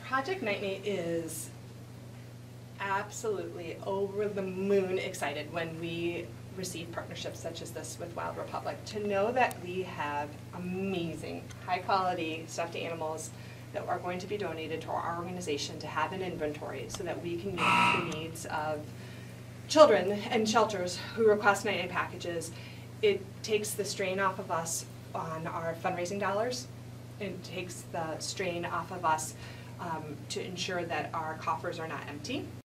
Project Nightmate is absolutely over the moon excited when we receive partnerships such as this with Wild Republic, to know that we have amazing, high-quality stuffed animals that are going to be donated to our organization to have an inventory so that we can meet the needs of children and shelters who request night packages. It takes the strain off of us on our fundraising dollars. It takes the strain off of us to ensure that our coffers are not empty.